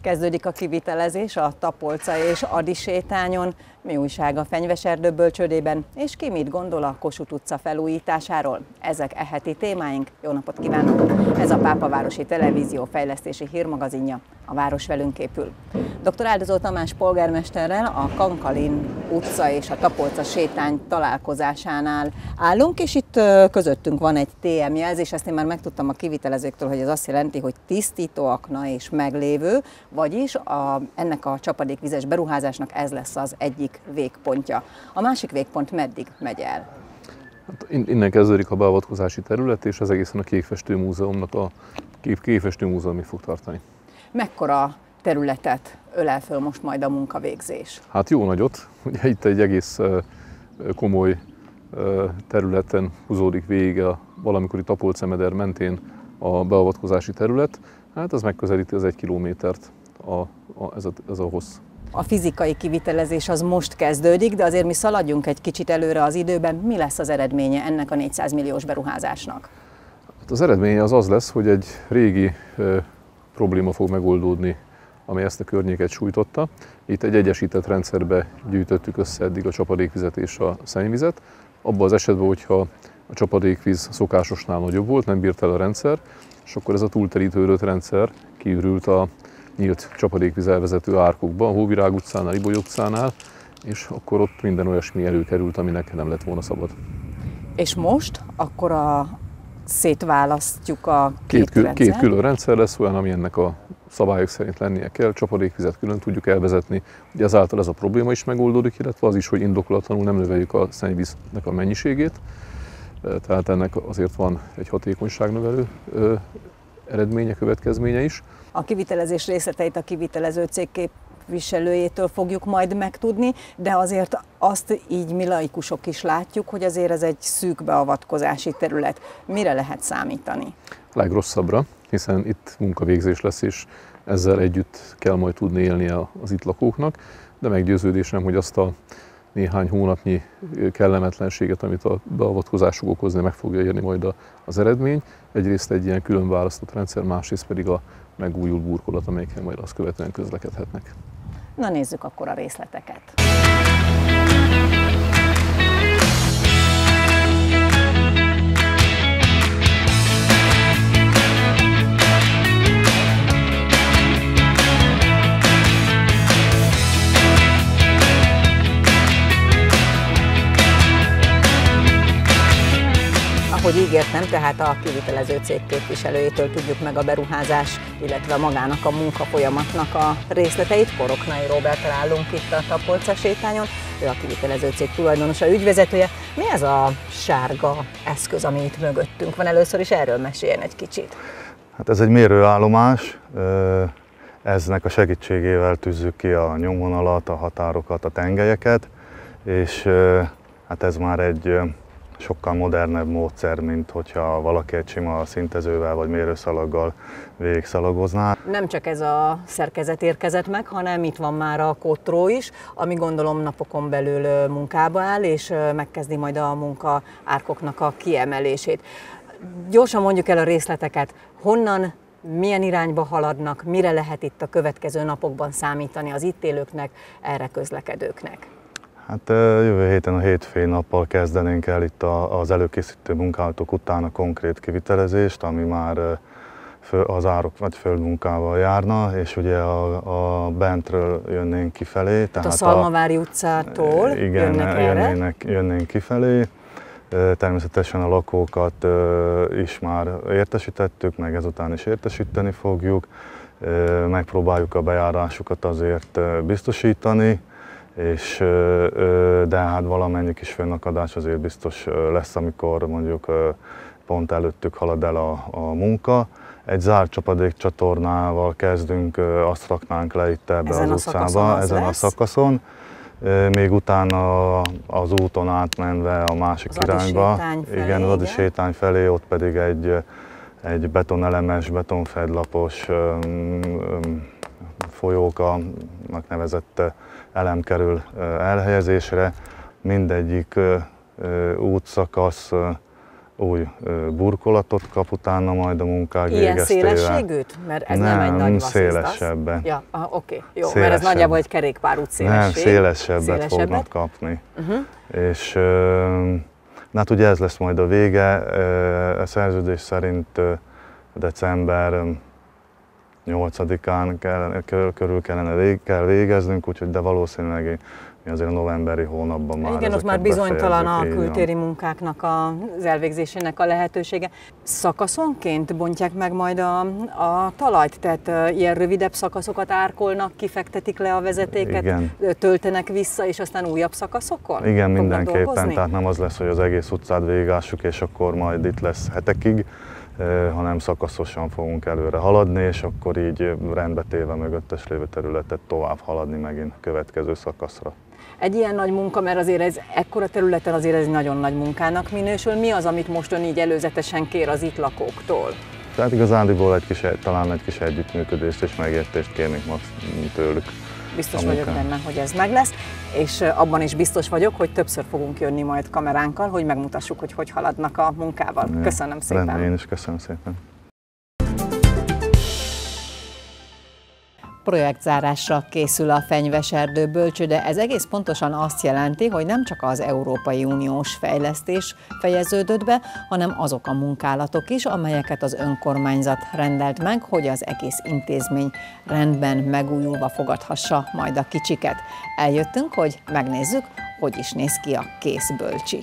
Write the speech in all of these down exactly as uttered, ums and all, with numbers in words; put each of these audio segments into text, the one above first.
Kezdődik a kivitelezés a Tapolca és Ady sétányon. Mi újság a Fenyveserdő bölcsődében, és ki mit gondol a Kossuth utca felújításáról? Ezek e heti témáink. Jó napot kívánok! Ez a Pápavárosi Televízió fejlesztési hírmagazinja. A város velünk épül. doktor Áldozó Tamás polgármesterrel a Kankalin utca és a Tapolca sétány találkozásánál állunk, és itt közöttünk van egy té em jelzés, ezt én már megtudtam a kivitelezőktől, hogy ez azt jelenti, hogy tisztítóakna és meglévő, vagyis a, ennek a csapadékvizes beruházásnak ez lesz az egyik végpontja. A másik végpont meddig megy el? Hát innen kezdődik a beavatkozási terület, és ez egészen a Kékfestő Múzeumnak a Kékfestő Múzeumig fog tartani. Mekkora területet ölel föl most majd a munkavégzés? Hát jó nagyot, ugye itt egy egész komoly területen húzódik végig a valamikori Tapolca-meder mentén a beavatkozási terület. Hát ez megközelíti az egy kilométert a, a, ez, a, ez a hossz. A fizikai kivitelezés az most kezdődik, de azért mi szaladjunk egy kicsit előre az időben. Mi lesz az eredménye ennek a négyszáz milliós beruházásnak? Hát az eredménye az az lesz, hogy egy régi e, probléma fog megoldódni, ami ezt a környéket sújtotta. Itt egy egyesített rendszerbe gyűjtöttük össze eddig a csapadékvizet és a szennyvizet. Abban az esetben, hogyha a csapadékvíz szokásosnál nagyobb volt, nem bírt el a rendszer, és akkor ez a túlterítődött rendszer kiürült a nyílt csapadékvíz elvezető árkokba, a Hóvirág utcánál, Iboly utcánál, és akkor ott minden olyasmi előkerült, aminek nem lett volna szabad. És most akkor a szétválasztjuk a két, két, rendszer? Két külön rendszer lesz olyan, ami ennek a szabályok szerint lennie kell, csapadékvizet külön tudjuk elvezetni, ugye ezáltal ez a probléma is megoldódik, illetve az is, hogy indokolatlanul nem növeljük a szennyvíznek a mennyiségét, tehát ennek azért van egy hatékonyságnövelő eredménye, következménye is. A kivitelezés részleteit a kivitelező cég képviselőjétől fogjuk majd megtudni, de azért azt így mi laikusok is látjuk, hogy azért ez egy szűk beavatkozási terület. Mire lehet számítani? Legrosszabbra, hiszen itt munkavégzés lesz, és ezzel együtt kell majd tudni élnie az itt lakóknak, de meggyőződésem, hogy azt a néhány hónapnyi kellemetlenséget, amit a beavatkozásuk okozni, meg fogja érni majd az eredmény. Egyrészt egy ilyen külön választott rendszer, másrészt pedig a megújult burkolat, amelyekkel majd azt követően közlekedhetnek. Na nézzük akkor a részleteket. Ahogy ígértem, tehát a kivitelező cég képviselőjétől tudjuk meg a beruházás, illetve magának a munkafolyamatnak a részleteit. Koroknai Róberttel állunk itt a Tapolca sétányon, ő a kivitelező cég tulajdonosa, ügyvezetője. Mi ez a sárga eszköz, ami itt mögöttünk van? Először is erről meséljen egy kicsit. Hát ez egy mérőállomás, eznek a segítségével tűzzük ki a nyomvonalat, a határokat, a tengelyeket, és hát ez már egy sokkal modernebb módszer, mint hogyha valaki egy sima szintezővel vagy mérőszalaggal végigszalagozná. Nem csak ez a szerkezet érkezett meg, hanem itt van már a kotró is, ami gondolom napokon belül munkába áll, és megkezdi majd a munka árkoknak a kiemelését. Gyorsan mondjuk el a részleteket, honnan, milyen irányba haladnak, mire lehet itt a következő napokban számítani az itt élőknek, erre közlekedőknek? Hát jövő héten a hétfői nappal kezdenénk el itt az előkészítő munkálatok után a konkrét kivitelezést, ami már az árok vagy földmunkával járna, és ugye a, a bentről jönnénk kifelé. Tehát a Szalmavári utcától igen, jönnek erre? Jönnének, jönnénk kifelé. Természetesen a lakókat is már értesítettük, meg ezután is értesíteni fogjuk. Megpróbáljuk a bejárásukat azért biztosítani, és de hát valamennyi kis fönnakadás azért biztos lesz, amikor mondjuk pont előttük halad el a, a munka. Egy zárt csapadékcsatornával kezdünk, azt raknánk le itt ebbe ezen az utcába, ezen lesz. a szakaszon. Még utána az úton átmenve a másik az irányba, Ady felé, igen, az Ady sétány felé, ott pedig egy, egy betonelemes, betonfedlapos folyókanak nevezett elem kerül elhelyezésre. Mindegyik útszakasz új burkolatot kap utána majd a munkák Ilyen végeztével. szélességűt? Mert ez nem, nem egy nagy vassziszt, szélesebben. Ja, ah, oké, okay. Jó, Szélesebb. mert ez nagyjából egy kerékpárút szélesség. Nem, szélesebbet, szélesebbet fognak kapni. Uh-huh. És na, hát ugye ez lesz majd a vége, a szerződés szerint december nyolcadikán kell, körül kellene vég, kell végeznünk, úgyhogy de valószínűleg mi azért a novemberi hónapban már igen, ott már bizonytalan a kültéri munkáknak az elvégzésének a lehetősége. Szakaszonként bontják meg majd a, a talajt, tehát uh, ilyen rövidebb szakaszokat árkolnak, kifektetik le a vezetéket, igen. töltenek vissza, és aztán újabb szakaszokon? Igen, mindenképpen, dolgozni? Tehát nem az lesz, hogy az egész utcát végigássuk, és akkor majd itt lesz hetekig, hanem szakaszosan fogunk előre haladni, és akkor így rendbe téve mögöttes lévő területet tovább haladni megint a következő szakaszra. Egy ilyen nagy munka, mert azért ez ekkora területen azért ez nagyon nagy munkának minősül. Mi az, amit most ön így előzetesen kér az itt lakóktól? Tehát igazándiból egy kis, talán egy kis együttműködést és megértést kérnék tőlük. Biztos vagyok benne, hogy ez meg lesz, és abban is biztos vagyok, hogy többször fogunk jönni majd kameránkkal, hogy megmutassuk, hogy hogy haladnak a munkával. Köszönöm szépen! Rendben, én is köszönöm szépen! Projektzárásra készül a Fenyveserdő bölcsőde. Ez egész pontosan azt jelenti, hogy nem csak az Európai Uniós fejlesztés fejeződött be, hanem azok a munkálatok is, amelyeket az önkormányzat rendelt meg, hogy az egész intézmény rendben megújulva fogadhassa majd a kicsiket. Eljöttünk, hogy megnézzük, hogy is néz ki a kész bölcsi.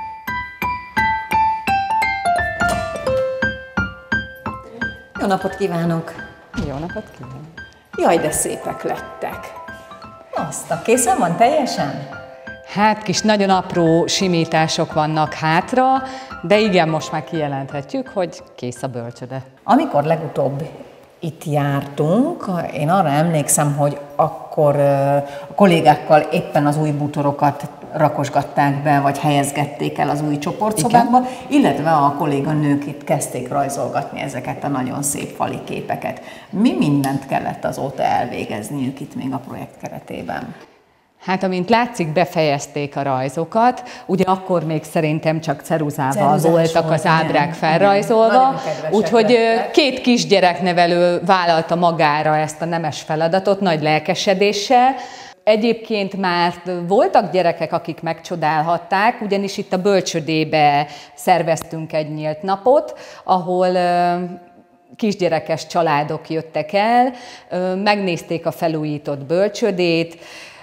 Jó napot kívánok! Jó napot kívánok! Jaj, de szépek lettek! Azt a készen van teljesen? Hát kis nagyon apró simítások vannak hátra, de igen, most már kijelenthetjük, hogy kész a bölcsőde. Amikor legutóbb itt jártunk, én arra emlékszem, hogy akkor a kollégákkal éppen az új bútorokat rakosgatták be, vagy helyezgették el az új csoportszobákba, igen. Illetve a kolléganők itt kezdték rajzolgatni ezeket a nagyon szép fali képeket. Mi mindent kellett azóta elvégezniük itt még a projekt keretében? Hát, amint látszik, befejezték a rajzokat, ugye akkor még szerintem csak ceruzával voltak volt, az ábrák igen, felrajzolva, úgyhogy két kisgyereknevelő vállalta magára ezt a nemes feladatot nagy lelkesedéssel. Egyébként már voltak gyerekek, akik megcsodálhatták, ugyanis itt a bölcsődébe szerveztünk egy nyílt napot, ahol kisgyerekes családok jöttek el, megnézték a felújított bölcsődét,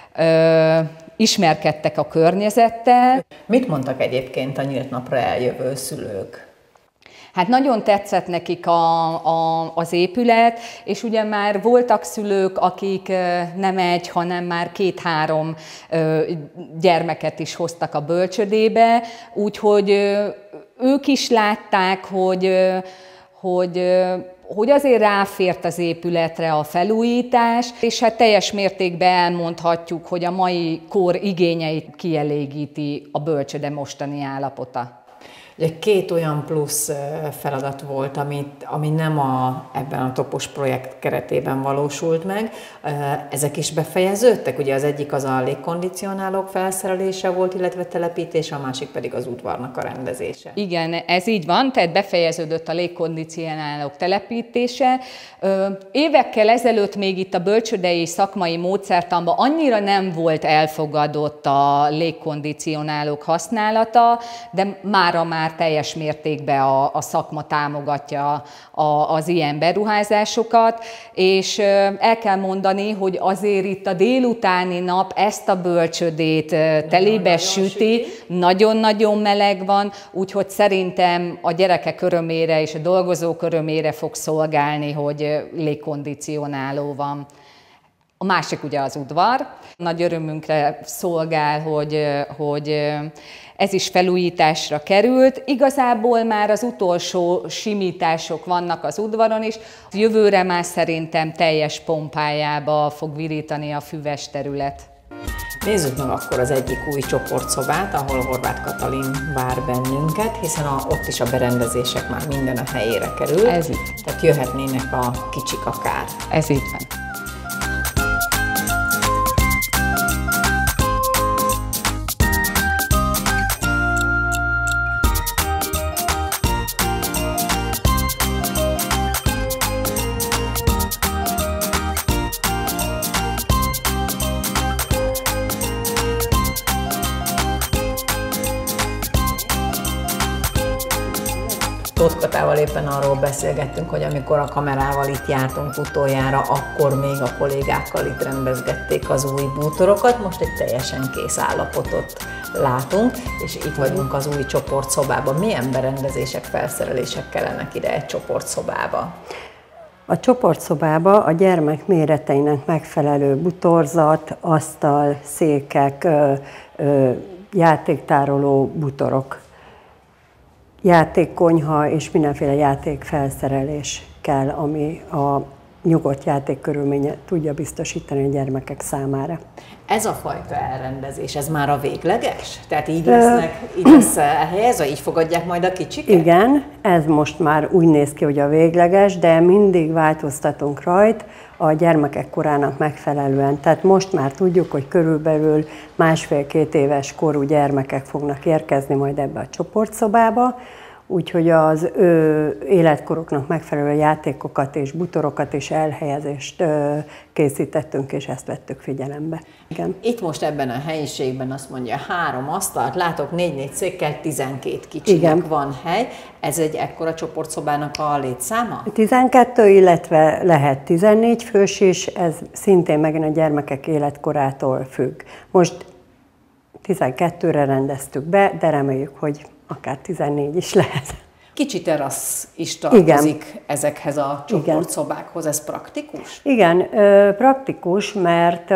ismerkedtek a környezettel. Mit mondtak egyébként a nyílt napra eljövő szülők? Hát nagyon tetszett nekik a, a, az épület, és ugye már voltak szülők, akik nem egy, hanem már két-három gyermeket is hoztak a bölcsődébe, úgyhogy ők is látták, hogy, hogy hogy azért ráfért az épületre a felújítás, és hát teljes mértékben elmondhatjuk, hogy a mai kor igényeit kielégíti a bölcsőde mostani állapota. Ugye két olyan plusz feladat volt, amit, ami nem a, ebben a topos projekt keretében valósult meg. Ezek is befejeződtek? Ugye az egyik az a légkondicionálók felszerelése volt, illetve telepítése, a másik pedig az udvarnak a rendezése. Igen, ez így van, tehát befejeződött a légkondicionálók telepítése. Évekkel ezelőtt még itt a bölcsődei szakmai módszertanban annyira nem volt elfogadott a légkondicionálók használata, de mára már teljes mértékben a, a szakma támogatja a, az ilyen beruházásokat, és el kell mondani, hogy azért itt a délutáni nap ezt a bölcsődét telébe süti, nagyon-nagyon meleg van, úgyhogy szerintem a gyerekek örömére és a dolgozók örömére fog szolgálni, hogy légkondicionáló van. A másik ugye az udvar. Nagy örömünkre szolgál, hogy, hogy ez is felújításra került. Igazából már az utolsó simítások vannak az udvaron is. Jövőre már szerintem teljes pompájába fog virítani a füves terület. Nézzük meg akkor az egyik új csoportszobát, ahol Horváth Katalin vár bennünket, hiszen a, ott is a berendezések már minden a helyére kerül. Ez így. Tehát jöhetnének a kicsik akár. Ez így van. igazgatával éppen arról beszélgettünk, hogy amikor a kamerával itt jártunk utoljára, akkor még a kollégákkal itt rendezgették az új bútorokat, most egy teljesen kész állapotot látunk, és itt vagyunk az új csoportszobában. Milyen berendezések, felszerelések kellenek ide egy csoportszobába? A csoportszobába a gyermek méreteinek megfelelő butorzat, asztal, székek, ö, ö, játéktároló butorok, játékkonyha és mindenféle játékfelszerelés kell, ami a nyugodt játékkörülményet tudja biztosítani a gyermekek számára. Ez a fajta elrendezés, ez már a végleges? Tehát így lesznek, így lesz elhelyezve, így fogadják majd a kicsiket? Igen, ez most már úgy néz ki, hogy a végleges, de mindig változtatunk rajt a gyermekek korának megfelelően. Tehát most már tudjuk, hogy körülbelül másfél-két éves korú gyermekek fognak érkezni majd ebbe a csoportszobába, úgyhogy az ő életkoroknak megfelelő játékokat és butorokat és elhelyezést ö, készítettünk, és ezt vettük figyelembe. Igen. Itt most ebben a helyiségben azt mondja, három asztalt, látok négy-négy székkel, tizenkét kicsinek Igen. van hely. Ez egy ekkora csoportszobának a létszáma? tizenkettő, illetve lehet tizennégy fős is, ez szintén megint a gyermekek életkorától függ. Most tizenkettőre rendeztük be, de reméljük, hogy akár tizennégy is lehet. Kicsi terasz is tartozik Igen. ezekhez a csoportszobákhoz, ez praktikus? Igen, praktikus, mert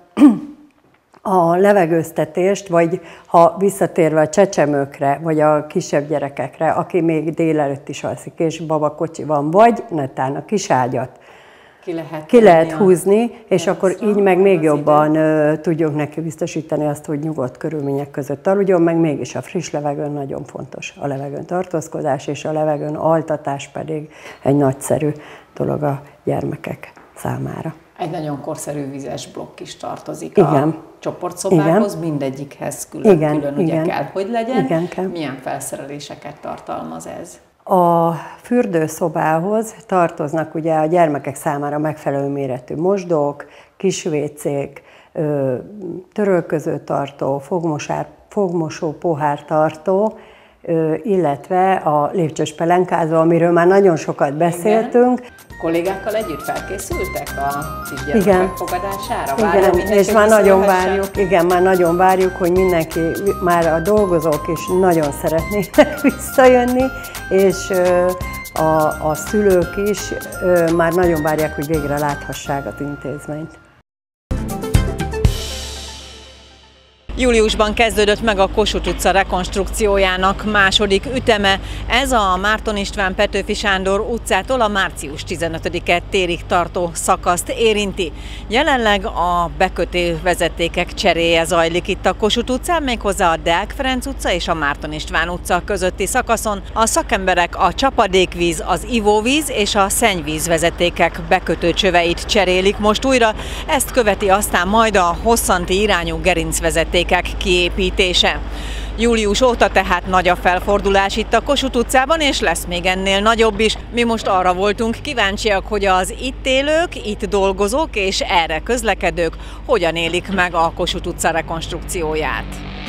a levegőztetést, vagy ha visszatérve a csecsemőkre, vagy a kisebb gyerekekre, aki még délelőtt is alszik, és babakocsi van, vagy netán a kiságyat, Ki lehet, Ki lehet húzni, és akkor így meg még jobban ö, tudjuk neki biztosítani azt, hogy nyugodt körülmények között aludjon, meg mégis a friss levegőn nagyon fontos. A levegőn tartózkodás és a levegőn altatás pedig egy nagyszerű dolog a gyermekek számára. Egy nagyon korszerű vizes blokk is tartozik Igen. a csoportszobához, Igen. mindegyikhez külön, Igen. külön ugye Igen. kell, hogy legyen. Igen, kell. Milyen felszereléseket tartalmaz ez? A fürdőszobához tartoznak ugye a gyermekek számára megfelelő méretű mosdók, kis vécék, törölközőtartó, fogmosár, fogmosó pohártartó, illetve a lépcsős pelenkázó, amiről már nagyon sokat beszéltünk. Igen. Kollégákkal együtt felkészültek a kisgyermekek fogadására? Várja, igen, és már nagyon várjuk, igen, már nagyon várjuk, hogy mindenki, már a dolgozók is nagyon szeretnének visszajönni, és a, a szülők is már nagyon várják, hogy végre láthassák az intézményt. Júliusban kezdődött meg a Kossuth utca rekonstrukciójának második üteme. Ez a Márton István Petőfi Sándor utcától a március tizenötödike térig tartó szakaszt érinti. Jelenleg a bekötő vezetékek cseréje zajlik itt a Kossuth utcán, méghozzá a Deák Ferenc utca és a Márton István utca közötti szakaszon. A szakemberek a csapadékvíz, az ivóvíz és a szennyvíz vezetékek bekötőcsöveit cserélik most újra. Ezt követi aztán majd a hosszanti irányú gerincvezeték kiépítése. Július óta tehát nagy a felfordulás itt a Kossuth utcában, és lesz még ennél nagyobb is. Mi most arra voltunk kíváncsiak, hogy az itt élők, itt dolgozók és erre közlekedők hogyan élik meg a Kossuth utca rekonstrukcióját.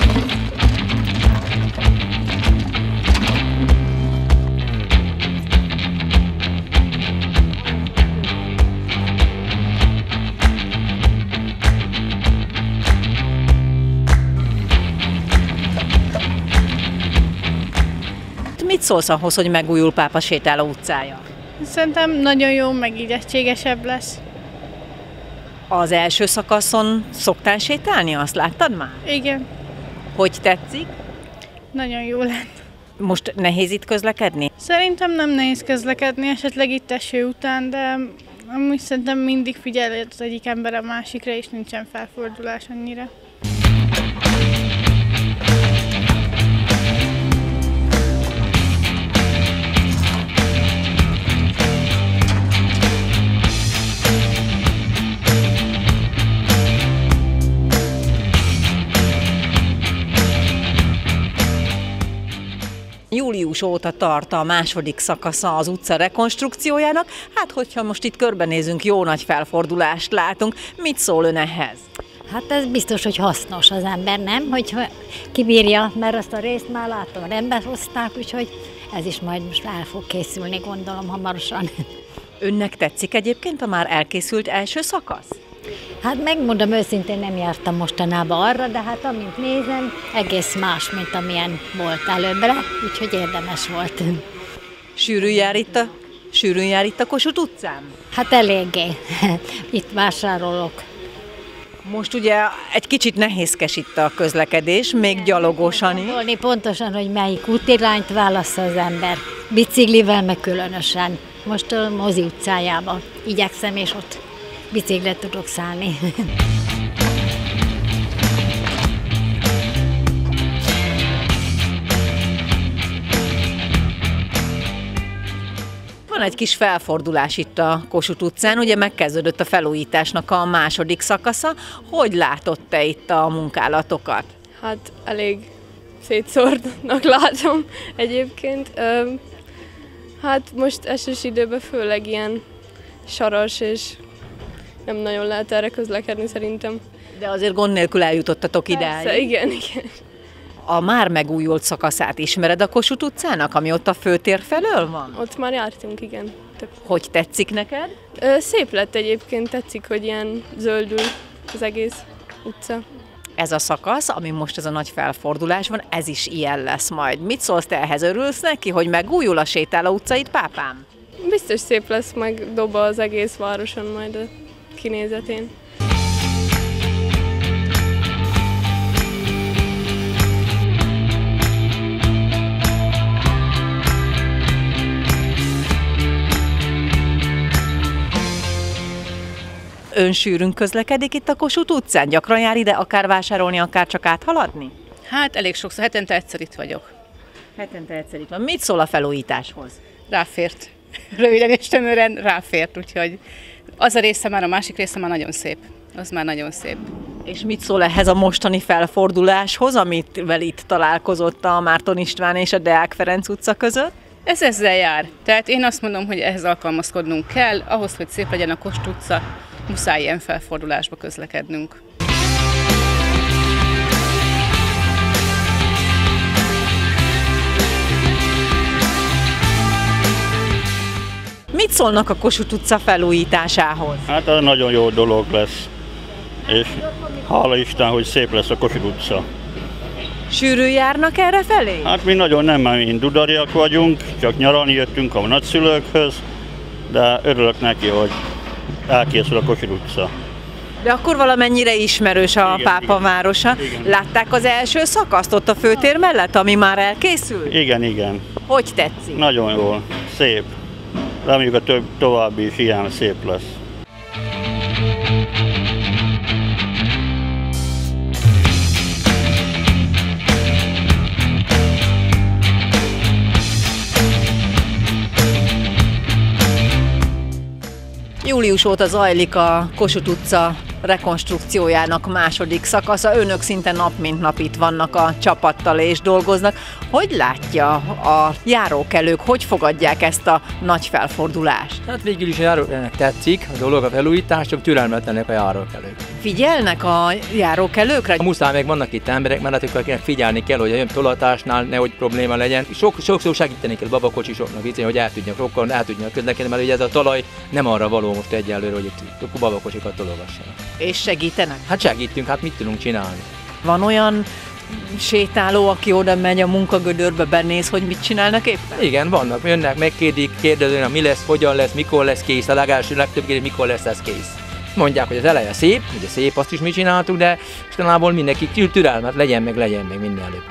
Mit szólsz ahhoz, hogy megújul Pápa sétáló utcája? Szerintem nagyon jó, meg így egységesebb lesz. Az első szakaszon szoktál sétálni? Azt láttad már? Igen. Hogy tetszik? Nagyon jó lett. Most nehéz itt közlekedni? Szerintem nem nehéz közlekedni, esetleg itt eső után, de amúgy szerintem mindig figyel az egyik ember a másikra, és nincsen felfordulás annyira. Július óta tart a második szakasza az utca rekonstrukciójának. Hát, hogyha most itt körbenézünk, jó nagy felfordulást látunk. Mit szól ön ehhez? Hát ez biztos, hogy hasznos az ember, nem? Hogyha kibírja, mert azt a részt már látom, rendbe hozták, úgyhogy ez is majd most el fog készülni, gondolom hamarosan. Önnek tetszik egyébként a már elkészült első szakasz? Hát megmondom őszintén, nem jártam mostanában arra, de hát amint nézem, egész más, mint amilyen volt előbbre, úgyhogy érdemes volt. Sűrűn jár itt a, sűrűn jár itt a Kossuth utcán? Hát eléggé. Itt vásárolok. Most ugye egy kicsit nehézkes itt a közlekedés, még gyalogosan is. Gondolni pontosan, hogy melyik útirányt válassza az ember. Biciklivel meg különösen. Most a Mozi utcájába igyekszem, és ott biciklet tudok szállni. Van egy kis felfordulás itt a Kossuth utcán, ugye megkezdődött a felújításnak a második szakasza. Hogy látott te itt a munkálatokat? Hát elég szétszórtnak látom egyébként. Hát most esős időben főleg ilyen saras, és nem nagyon lehet erre közlekedni szerintem. De azért gond nélkül eljutottatok idáig. Persze, igen, igen. A már megújult szakaszát ismered a Kossuth utcának, ami ott a főtér felől van? Ott már jártunk, igen. Több. Hogy tetszik neked? Ö, szép lett egyébként, tetszik, hogy ilyen zöldül az egész utca. Ez a szakasz, ami most ez a nagy felfordulás van, ez is ilyen lesz majd. Mit szólsz, te ehhez örülsz neki, hogy megújul a Sétáló utca itt, pápám? Biztos szép lesz, meg doba az egész városon majd a kinézetén. Ön sűrűn közlekedik itt a Kossuth utcán? Gyakran jár ide akár vásárolni, akár csak áthaladni? Hát elég sokszor, hetente egyszer itt vagyok. Hetente egyszer itt van. Mit szól a felújításhoz? Ráfért. Röviden és tömören ráfért, úgyhogy az a része már, a másik része már nagyon szép. Az már nagyon szép. És mit szól ehhez a mostani felforduláshoz, amivel itt találkozott a Márton István és a Deák Ferenc utca között? Ez ezzel jár. Tehát én azt mondom, hogy ehhez alkalmazkodnunk kell, ahhoz, hogy szép legyen a Kossuth utca, muszáj ilyen felfordulásba közlekednünk. Mit szólnak a Kossuth utca felújításához? Hát ez nagyon jó dolog lesz, és hála Isten, hogy szép lesz a Kossuth utca. Sűrűn járnak erre felé? Hát mi nagyon nem, mert mi dudariak vagyunk, csak nyaralni jöttünk a nagyszülőkhöz, de örülök neki, hogy elkészül a Kossuth utca. De akkor valamennyire ismerős a Igen, Pápa igen. városa. Igen. Látták az első szakaszt ott a főtér mellett, ami már elkészült? Igen, igen. Hogy tetszik? Nagyon jól, szép. Reméljük a több, további is ilyen szép lesz. Július óta zajlik a Kossuth utca rekonstrukciójának második szakasza. Önök szinte nap mint nap itt vannak a csapattal és dolgoznak. Hogy látja a járókelők, hogy fogadják ezt a nagy felfordulást? Hát végül is a járókelőnek tetszik a dolog, a felújítás, csak türelmetlenek a járókelők. Figyelnek a járókelőkre? A muszáj, meg vannak itt emberek, mert akinek figyelni kell, hogy a tolatásnál nehogy probléma legyen. Sok, sokszor segíteni kell babakocsisoknak, így, hogy el tudjanak rokkon, el tudjanak közlekedni, mert ugye ez a talaj nem arra való most egyelőre, hogy itt babakocsikat tologassanak. És segítenek? Hát segítünk, hát mit tudunk csinálni? Van olyan sétáló, aki oda megy a munkagödörbe, benéz, hogy mit csinálnak éppen? Igen, vannak, jönnek, megkérdik, kérdezőnek, mi lesz, hogyan lesz, mikor lesz kész, a legelső legtöbb kérdés, mikor lesz ez kész. Mondják, hogy az eleje szép, ugye szép, azt is mi csináltuk, de istenából mindenki türelmet legyen meg, legyen meg minden előbb.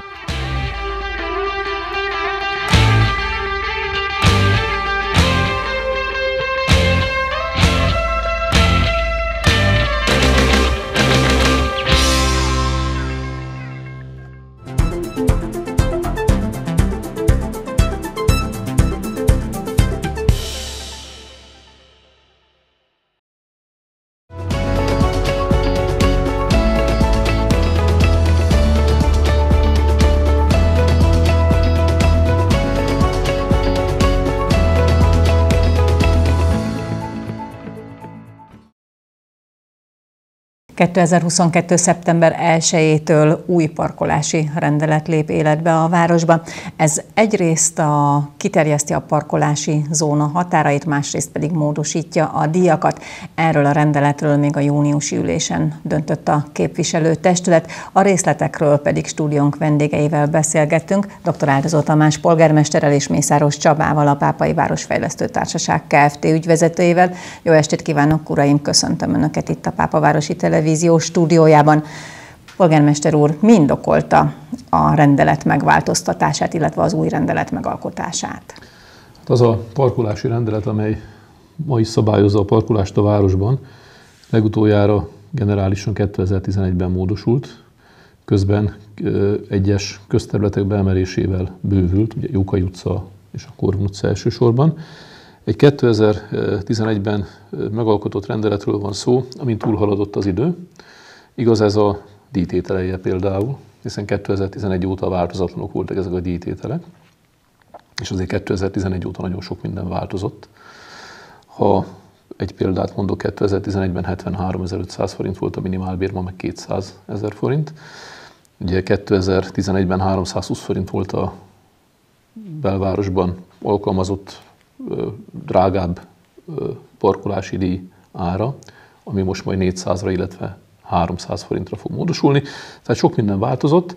kétezer-huszonkettő. szeptember elsejétől új parkolási rendelet lép életbe a városban. Ez egyrészt a, kiterjeszti a parkolási zóna határait, másrészt pedig módosítja a díjakat. Erről a rendeletről még a júniusi ülésen döntött a képviselőtestület. A részletekről pedig stúdiónk vendégeivel beszélgettünk, dr. Áldozó Tamás polgármesterrel és Mészáros Csabával, a Pápai Városfejlesztő Társaság Kft. Ügyvezetőjével. Jó estét kívánok, uraim! Köszöntöm Önöket itt a Pápavárosi Televízió stúdiójában. Polgármester úr, mi indokolta a rendelet megváltoztatását, illetve az új rendelet megalkotását? Hát az a parkolási rendelet, amely ma is szabályozza a parkolást a városban, legutoljára generálisan kétezer-tizenegyben módosult, közben egyes közterületek beemelésével bővült, ugye Jókai utca és a Korvin utca elsősorban. Egy kétezer-tizenegyben megalkotott rendeletről van szó, amin túlhaladott az idő. Igaz ez a díjtételeje például, hiszen kétezer-tizenegy óta változatlanok voltak ezek a díjtételek, és azért kétezer-tizenegy óta nagyon sok minden változott. Ha egy példát mondok, kétezer-tizenegyben hetvenháromezer-ötszáz forint volt a minimálbér, ma meg kétszázezer forint. Ugye kétezer-tizenegyben háromszázhúsz forint volt a belvárosban alkalmazott drágább parkolási díj ára, ami most majd négyszázra, illetve háromszáz forintra fog módosulni. Tehát sok minden változott.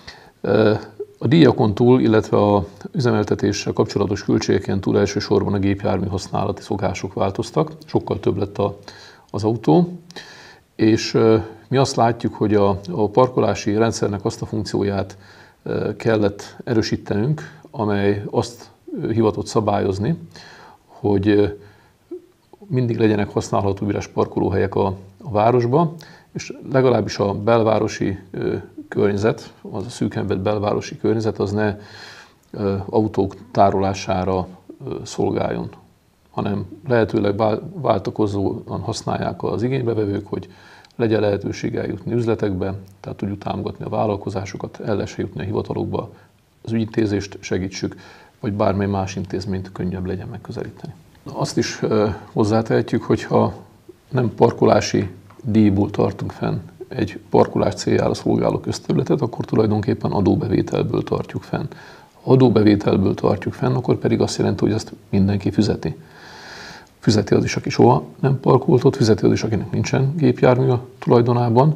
A díjakon túl, illetve az üzemeltetéssel kapcsolatos költségeken túl elsősorban a gépjármű használati szokások változtak, sokkal több lett a, az autó, és mi azt látjuk, hogy a, a parkolási rendszernek azt a funkcióját kellett erősítenünk, amely azt hivatott szabályozni, hogy mindig legyenek használható üres parkolóhelyek a, a városba, és legalábbis a belvárosi ö, környezet, az a szűken vett belvárosi környezet, az ne ö, autók tárolására ö, szolgáljon, hanem lehetőleg váltakozóan használják az igénybevevők, hogy legyen lehetőség eljutni üzletekbe, tehát tudjuk támogatni a vállalkozásokat, el lehessen jutni a hivatalokba, az ügyintézést segítsük, vagy bármely más intézményt könnyebb legyen megközelíteni. Azt is hozzátehetjük, hogy ha nem parkolási díjból tartunk fenn egy parkolás céljára szolgáló közterületet, akkor tulajdonképpen adóbevételből tartjuk fenn. Ha adóbevételből tartjuk fenn, akkor pedig azt jelenti, hogy ezt mindenki fizeti. Fizeti az is, aki soha nem parkolt ott, fizeti az is, akinek nincsen gépjármű a tulajdonában.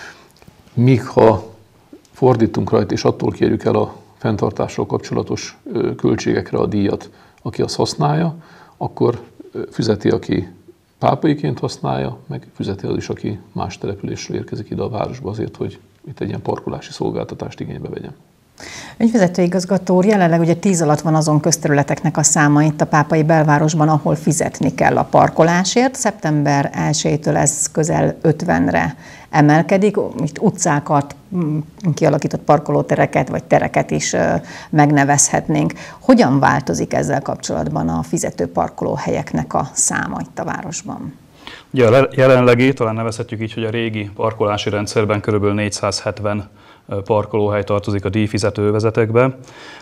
Míg ha fordítunk rajta, és attól kérjük el a fenntartással kapcsolatos költségekre a díjat, aki azt használja, akkor fizeti, aki pápaiként használja, meg fizeti az is, aki más településről érkezik ide a városba azért, hogy itt egy ilyen parkolási szolgáltatást igénybe vegyen. Ügyvezető igazgató úr, jelenleg ugye tíz alatt van azon közterületeknek a száma itt a Pápai belvárosban, ahol fizetni kell a parkolásért. Szeptember elsejétől ez közel ötvenre emelkedik. Itt utcákat, kialakított parkolótereket vagy tereket is megnevezhetnénk. Hogyan változik ezzel kapcsolatban a fizető parkolóhelyeknek a száma itt a városban? Ugye a jelenlegi, talán nevezhetjük így, hogy a régi parkolási rendszerben kb. négyszázhetven parkolóhely tartozik a díjfizető övezetekbe.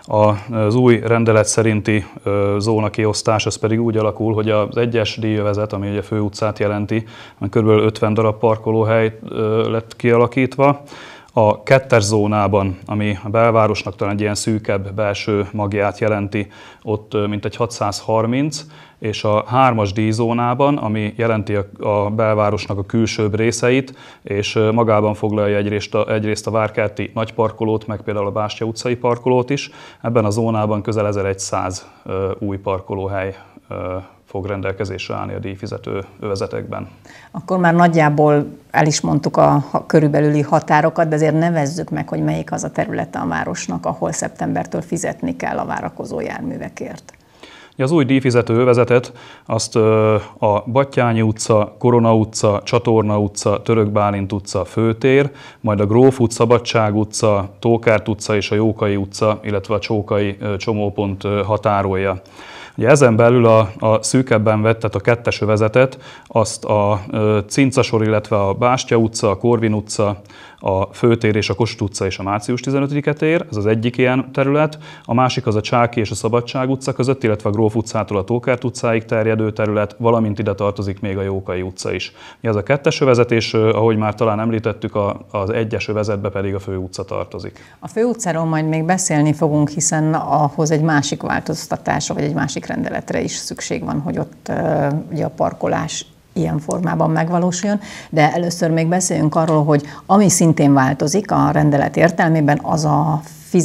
Az új rendelet szerinti zónakiosztás az pedig úgy alakul, hogy az egyes díjövezet, ami a főutcát jelenti, kb. ötven darab parkolóhely lett kialakítva. A kettes zónában, ami a belvárosnak talán egy ilyen szűkebb belső magját jelenti, ott mintegy hatszázharminc, és a hármas díjzónában, ami jelenti a, a belvárosnak a külsőbb részeit, és magában foglalja egyrészt a, egyrészt a várkerti nagyparkolót, meg például a Bástya utcai parkolót is. Ebben a zónában közel ezerszáz új parkolóhely fog rendelkezésre állni a díjfizető övezetekben. Akkor már nagyjából el is mondtuk a körülbelüli határokat, de azért nevezzük meg, hogy melyik az a területe a városnak, ahol szeptembertől fizetni kell a várakozó járművekért. Az új díjfizető övezetet azt a Battyányi utca, Korona utca, Csatorna utca, Török Bálint utca, Főtér, majd a Gróf utca, Szabadság utca, Tókárt utca és a Jókai utca, illetve a Csókai csomópont határolja. Ugye ezen belül a, a szűkebben vett, tehát a kettes övezetet, azt a Cincasor, illetve a Bástya utca, a Korvin utca, a Főtér és a Kossuth utca és a Március tizenötödike tér, ez az egyik ilyen terület, a másik az a Csáky és a Szabadság utca között, illetve a Gróf utcától a Tókert utcáig terjedő terület, valamint ide tartozik még a Jókai utca is. Ez a kettes övezet, és ahogy már talán említettük, az egyes övezetbe pedig a Fő utca tartozik. A Fő utcáról majd még beszélni fogunk, hiszen ahhoz egy másik változtatásra, vagy egy másik rendeletre is szükség van, hogy ott uh, ugye a parkolás ilyen formában megvalósuljon, de először még beszéljünk arról, hogy ami szintén változik a rendelet értelmében, az a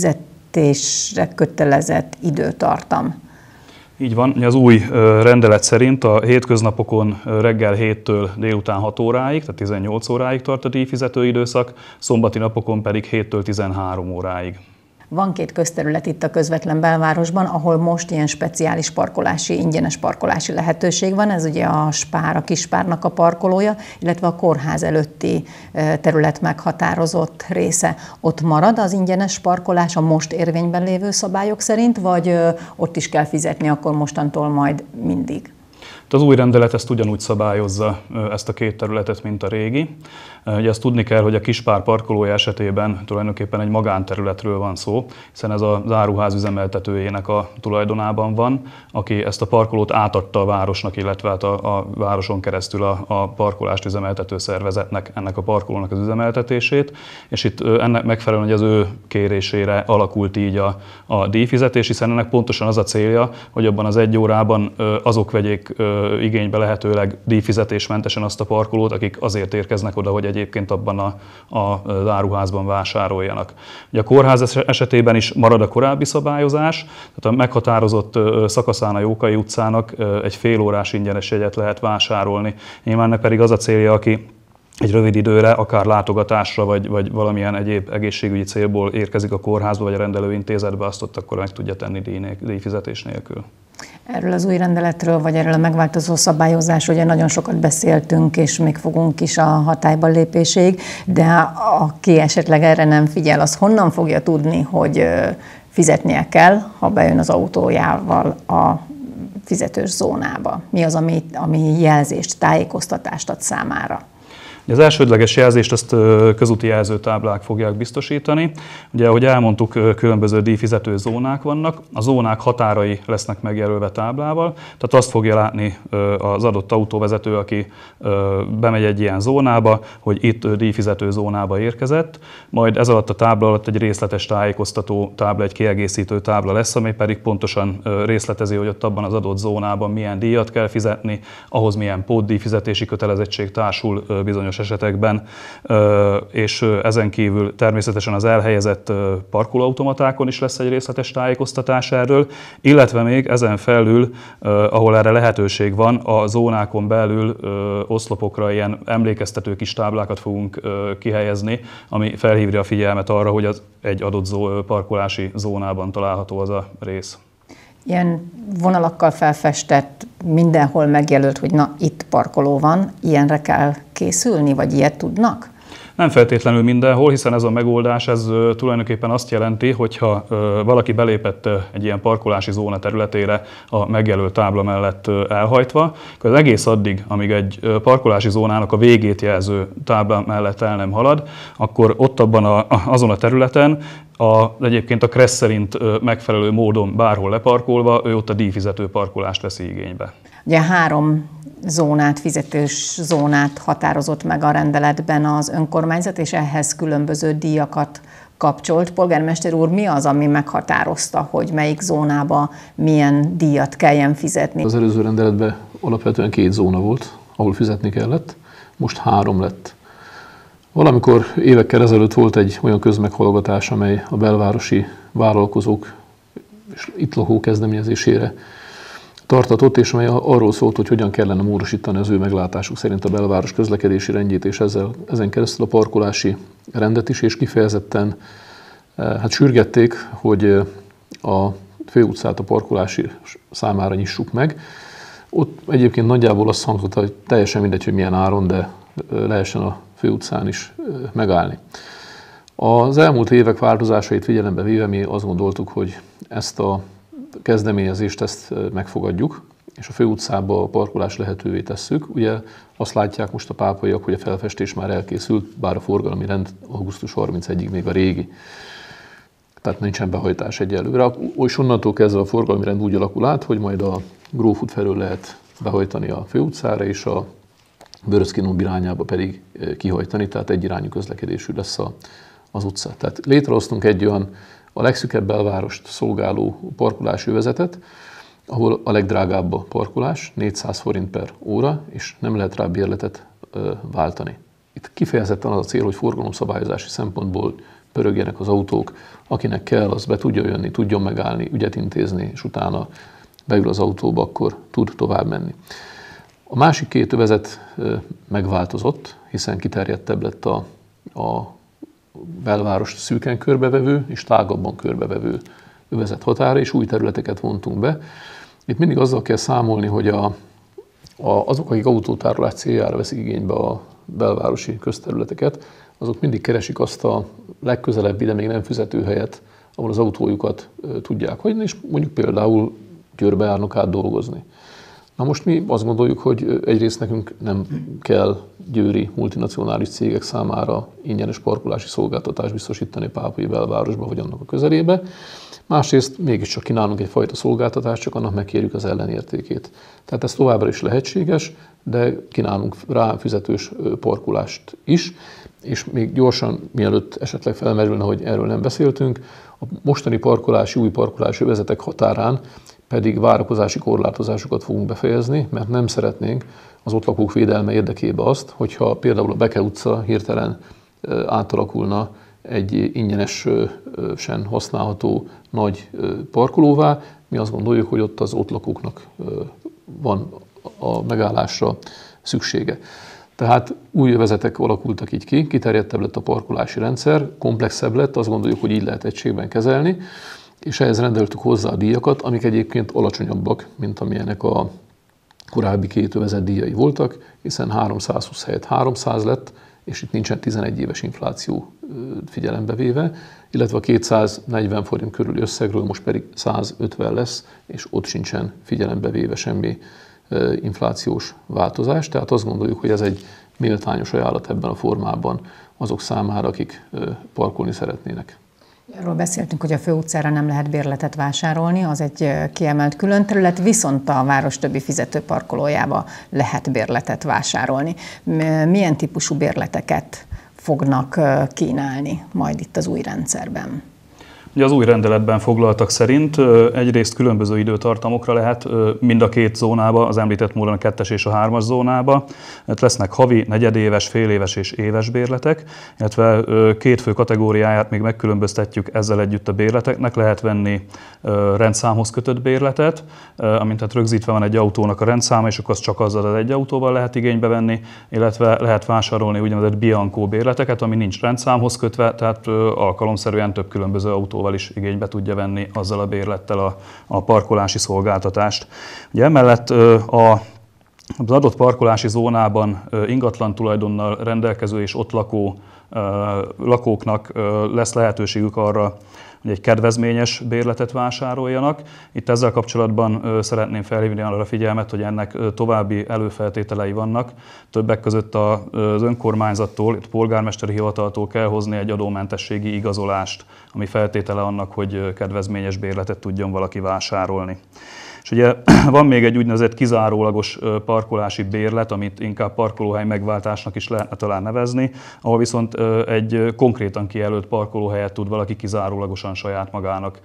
fizetésre kötelezett időtartam. Így van, az új rendelet szerint a hétköznapokon reggel héttől délután hat óráig, tehát tizennyolc óráig tart a díjfizető időszak, szombati napokon pedig héttől tizenhárom óráig. Van két közterület itt a közvetlen belvárosban, ahol most ilyen speciális parkolási, ingyenes parkolási lehetőség van. Ez ugye a Spár, a Kispárnak a parkolója, illetve a kórház előtti terület meghatározott része. Ott marad az ingyenes parkolás a most érvényben lévő szabályok szerint, vagy ott is kell fizetni akkor mostantól majd mindig? Az új rendelet ezt ugyanúgy szabályozza, ezt a két területet, mint a régi. Ugye azt tudni kell, hogy a Kispár parkolója esetében tulajdonképpen egy magánterületről van szó, hiszen ez az áruház üzemeltetőjének a tulajdonában van, aki ezt a parkolót átadta a városnak, illetve hát a, a városon keresztül a, a parkolást üzemeltető szervezetnek, ennek a parkolónak az üzemeltetését, és itt ennek megfelelően, hogy az ő kérésére alakult így a, a díjfizetés, hiszen ennek pontosan az a célja, hogy abban az egy órában azok vegyék igénybe lehetőleg díjfizetésmentesen azt a parkolót, akik azért érkeznek oda, hogy egyébként abban a, a, az áruházban vásároljanak. Ugye a kórház esetében is marad a korábbi szabályozás, tehát a meghatározott szakaszán a Jókai utcának egy fél órás ingyenes jegyet lehet vásárolni. Nyilván ennek pedig az a célja, aki egy rövid időre, akár látogatásra, vagy, vagy valamilyen egyéb egészségügyi célból érkezik a kórházba, vagy a rendelőintézetbe, azt ott akkor meg tudja tenni díjfizetés nélkül. Erről az új rendeletről, vagy erről a megváltozó szabályozásról ugye nagyon sokat beszéltünk, és még fogunk is a hatályba lépéséig, de aki esetleg erre nem figyel, az honnan fogja tudni, hogy fizetnie kell, ha bejön az autójával a fizetős zónába? Mi az, ami, ami jelzést, tájékoztatást ad számára? Az elsődleges jelzést azt közúti jelzőtáblák fogják biztosítani. Ugye, ahogy elmondtuk, különböző díjfizető zónák vannak. A zónák határai lesznek megjelölve táblával, tehát azt fogja látni az adott autóvezető, aki bemegy egy ilyen zónába, hogy itt díjfizető zónába érkezett, majd ez alatt a tábla alatt egy részletes tájékoztató tábla, egy kiegészítő tábla lesz, ami pedig pontosan részletezi, hogy ott abban az adott zónában milyen díjat kell fizetni, ahhoz milyen pótdíjfizetési kötelezettség társul bizonyos esetekben, és ezen kívül természetesen az elhelyezett parkolóautomatákon is lesz egy részletes tájékoztatás erről, illetve még ezen felül, ahol erre lehetőség van, a zónákon belül oszlopokra ilyen emlékeztető kis táblákat fogunk kihelyezni, ami felhívja a figyelmet arra, hogy az egy adott parkolási zónában található az a rész. Ilyen vonalakkal felfestett, mindenhol megjelölt, hogy na, itt parkoló van, ilyenre kell készülni, vagy ilyet tudnak? Nem feltétlenül mindenhol, hiszen ez a megoldás ez tulajdonképpen azt jelenti, hogyha valaki belépett egy ilyen parkolási zóna területére a megjelölt tábla mellett elhajtva, akkor az egész addig, amíg egy parkolási zónának a végét jelző tábla mellett el nem halad, akkor ott abban a, azon a területen A, egyébként a KRESZ szerint megfelelő módon bárhol leparkolva, ő ott a díjfizető parkolást veszi igénybe. Ugye három zónát, fizetős zónát határozott meg a rendeletben az önkormányzat, és ehhez különböző díjakat kapcsolt. Polgármester úr, mi az, ami meghatározta, hogy melyik zónába milyen díjat kelljen fizetni? Az előző rendeletben alapvetően két zóna volt, ahol fizetni kellett, most három lett. Valamikor évekkel ezelőtt volt egy olyan közmeghallgatás, amely a belvárosi vállalkozók és itt lakók kezdeményezésére tartatott, és amely arról szólt, hogy hogyan kellene módosítani az ő meglátásuk szerint a belváros közlekedési rendjét, és ezzel, ezen keresztül a parkolási rendet is, és kifejezetten hát sürgették, hogy a főutcát a parkolási számára nyissuk meg. Ott egyébként nagyjából azt hangzott, hogy teljesen mindegy, hogy milyen áron, de lehessen a főutcán is megállni. Az elmúlt évek változásait figyelembe véve mi azt gondoltuk, hogy ezt a kezdeményezést ezt megfogadjuk, és a főutcába a parkolás lehetővé tesszük. Ugye azt látják most a pápaiak, hogy a felfestés már elkészült, bár a forgalmi rend augusztus harmincegyedikéig még a régi. Tehát nincsen behajtás egyelőre. És onnantól kezdve a forgalmi rend úgy alakul át, hogy majd a Gróf út felől lehet behajtani a főutcára, és a Vöröszkénomb irányába pedig kihajtani, tehát egyirányú közlekedésű lesz a, az utca. Tehát létrehoztunk egy olyan a legszűkebb belvárost szolgáló parkolási övezetet, ahol a legdrágább a parkolás, négyszáz forint per óra, és nem lehet rá bérletet ö, váltani. Itt kifejezetten az a cél, hogy forgalomszabályozási szempontból pörögjenek az autók, akinek kell, az be tudja jönni, tudjon megállni, ügyet intézni, és utána beül az autóba, akkor tud tovább menni. A másik két övezet megváltozott, hiszen kiterjedtebb lett a, a belvárost szűken körbevevő és tágabban körbevevő övezet határa, és új területeket vontunk be. Itt mindig azzal kell számolni, hogy a, a, azok, akik autótárolás céljára veszik igénybe a belvárosi közterületeket, azok mindig keresik azt a legközelebbi, de még nem fizető helyet, ahol az autójukat tudják hagyni, és mondjuk például Győrbe járnak át dolgozni. Na most mi azt gondoljuk, hogy egyrészt nekünk nem kell győri multinacionális cégek számára ingyenes parkolási szolgáltatást biztosítani Pápai belvárosba vagy annak a közelébe. Másrészt mégiscsak kínálunk egyfajta szolgáltatást, csak annak megkérjük az ellenértékét. Tehát ez továbbra is lehetséges, de kínálunk rá fizetős parkolást is, és még gyorsan, mielőtt esetleg felmerülne, hogy erről nem beszéltünk, a mostani parkolási, új parkolási övezetek határán pedig várakozási korlátozásokat fogunk befejezni, mert nem szeretnénk az ott lakók védelme érdekében azt, hogyha például a Beke utca hirtelen átalakulna egy ingyenesen használható nagy parkolóvá. Mi azt gondoljuk, hogy ott az ott lakóknak van a megállásra szüksége. Tehát új övezetek alakultak így ki, kiterjedtebb lett a parkolási rendszer, komplexebb lett, azt gondoljuk, hogy így lehet egységben kezelni, és ehhez rendeltük hozzá a díjakat, amik egyébként alacsonyabbak, mint amilyenek a korábbi két övezet díjai voltak, hiszen háromszázhúsz helyett háromszáz lett, és itt nincsen tizenegy éves infláció figyelembe véve, illetve a kétszáznegyven forint körüli összegről most pedig százötven lesz, és ott sincsen figyelembe véve semmi inflációs változás. Tehát azt gondoljuk, hogy ez egy méltányos ajánlat ebben a formában azok számára, akik parkolni szeretnének. Arról beszéltünk, hogy a főutcára nem lehet bérletet vásárolni, az egy kiemelt külön terület, viszont a város többi fizetőparkolójába lehet bérletet vásárolni. Milyen típusú bérleteket fognak kínálni majd itt az új rendszerben? Ugye az új rendeletben foglaltak szerint egyrészt különböző időtartamokra lehet mind a két zónába, az említett módon a kettes és a hármas zónába. Lesznek havi, negyedéves, féléves és éves bérletek, illetve két fő kategóriáját még megkülönböztetjük ezzel együtt a bérleteknek. Lehet venni rendszámhoz kötött bérletet, amint tehát rögzítve van egy autónak a rendszáma, és akkor azt csak azzal az egy autóval lehet igénybe venni, illetve lehet vásárolni úgynevezett Bianco bérleteket, ami nincs rendszámhoz kötve, tehát alkalomszerűen több különböző autóval is igénybe tudja venni azzal a bérlettel a, a parkolási szolgáltatást. Ugye emellett a, az adott parkolási zónában ingatlan tulajdonnal rendelkező és ott lakó lakóknak lesz lehetőségük arra, hogy egy kedvezményes bérletet vásároljanak. Itt ezzel kapcsolatban szeretném felhívni arra a figyelmet, hogy ennek további előfeltételei vannak. Többek között az önkormányzattól, a polgármesteri hivataltól kell hozni egy adómentességi igazolást, ami feltétele annak, hogy kedvezményes bérletet tudjon valaki vásárolni. És ugye van még egy úgynevezett kizárólagos parkolási bérlet, amit inkább parkolóhely megváltásnak is lehetne talán nevezni, ahol viszont egy konkrétan kijelölt parkolóhelyet tud valaki kizárólagosan saját magának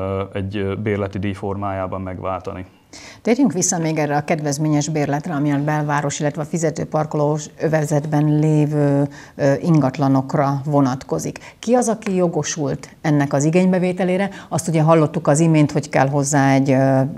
egy bérleti díj formájában megváltani. Térjünk vissza még erre a kedvezményes bérletre, ami a belváros, illetve a fizetőparkolós övezetben lévő ingatlanokra vonatkozik. Ki az, aki jogosult ennek az igénybevételére? Azt ugye hallottuk az imént, hogy kell hozzá egy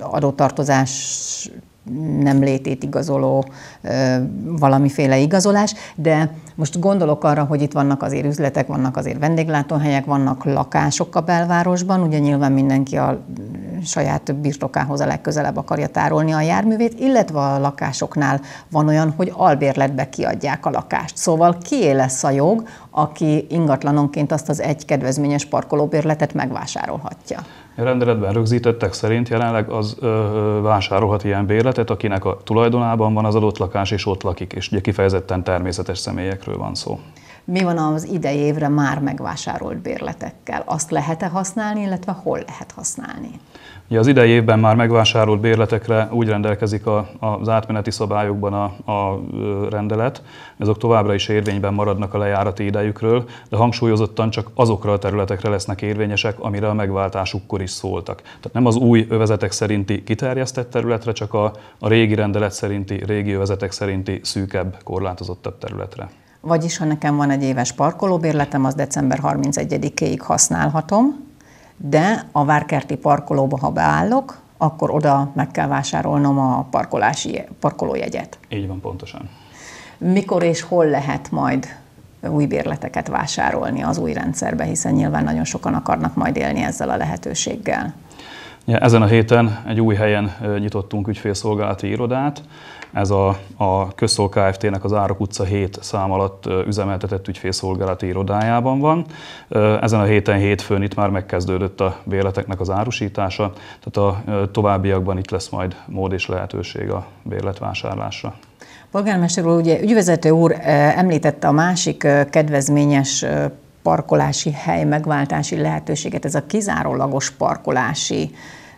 adótartozás nem létét igazoló valamiféle igazolás, de most gondolok arra, hogy itt vannak azért üzletek, vannak azért vendéglátóhelyek, vannak lakások a belvárosban, ugye nyilván mindenki a saját birtokához a legközelebb akarja tárolni a járművét, illetve a lakásoknál van olyan, hogy albérletbe kiadják a lakást. Szóval kié lesz a jog, aki ingatlanonként azt az egy kedvezményes parkolóbérletet megvásárolhatja? A rendeletben rögzítettek szerint jelenleg az ö, vásárolhat ilyen bérletet, akinek a tulajdonában van az adott lakás és ott lakik, és ugye kifejezetten természetes személyekről van szó. Mi van az idei évre már megvásárolt bérletekkel? Azt lehet-e használni, illetve hol lehet használni? Ugye az idei évben már megvásárolt bérletekre úgy rendelkezik a, az átmeneti szabályokban a, a rendelet, azok továbbra is érvényben maradnak a lejárati idejükről, de hangsúlyozottan csak azokra a területekre lesznek érvényesek, amire a megváltásukkor is szóltak. Tehát nem az új övezetek szerinti kiterjesztett területre, csak a, a régi rendelet szerinti, régi övezetek szerinti szűkebb, korlátozottabb területre. Vagyis, ha nekem van egy éves parkolóbérletem, az december harmincegyedikéig használhatom, de a várkerti parkolóba, ha beállok, akkor oda meg kell vásárolnom a parkolási, parkolójegyet. Így van, pontosan. Mikor és hol lehet majd új bérleteket vásárolni az új rendszerbe, hiszen nyilván nagyon sokan akarnak majd élni ezzel a lehetőséggel. Ezen a héten egy új helyen nyitottunk ügyfélszolgálati irodát. Ez a, a Közszol Kft-nek az Árok utca hét szám alatt üzemeltetett ügyfélszolgálati irodájában van. Ezen a héten hétfőn itt már megkezdődött a bérleteknek az árusítása, tehát a továbbiakban itt lesz majd mód és lehetőség a bérletvásárlásra. Polgármester úr, ugye ügyvezető úr említette a másik kedvezményes parkolási hely megváltási lehetőséget, ez a kizárólagos parkolási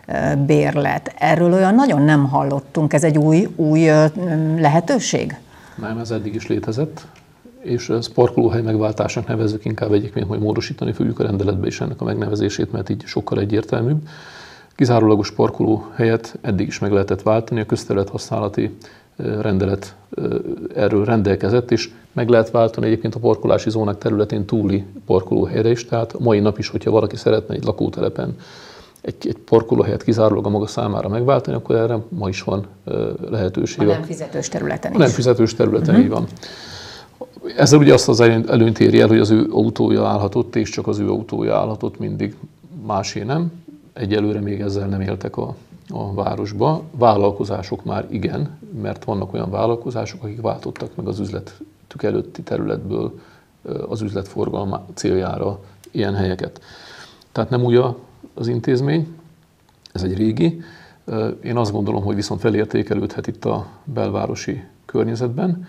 bérlet. Erről olyan nagyon nem hallottunk. Ez egy új, új lehetőség? Nem, ez eddig is létezett, és ez parkolóhely megváltásnak nevezzük, inkább egyébként majd módosítani fogjuk a rendeletbe is ennek a megnevezését, mert így sokkal egyértelműbb. Kizárólagos parkolóhelyet eddig is meg lehetett váltani, a közterülethasználati rendelet erről rendelkezett, és meg lehet váltani egyébként a parkolási zónák területén túli parkolóhelyre is, tehát mai nap is, hogyha valaki szeretne egy lakótelepen egy, egy parkolóhelyet kizárólag a maga számára megváltani, akkor erre ma is van lehetőség. A nem fizetős területen is. A nem fizetős területen, uh-huh. így van. Ezzel ugye azt az előnyt éri el, hogy az ő autója állhatott, és csak az ő autója állhatott, mindig másé nem. Egyelőre még ezzel nem éltek a, a városba. Vállalkozások már igen, mert vannak olyan vállalkozások, akik váltottak meg az üzletük előtti területből az üzletforgalom céljára ilyen helyeket. Tehát nem új az intézmény, ez egy régi. Én azt gondolom, hogy viszont felértékelődhet itt a belvárosi környezetben,